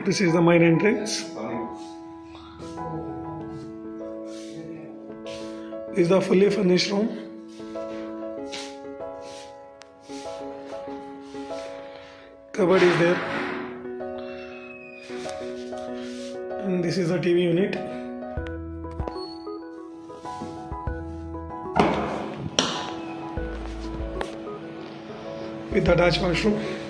This is the main entrance. This is the fully furnished room. Cupboard is there. And this is the TV unit. With attached washroom.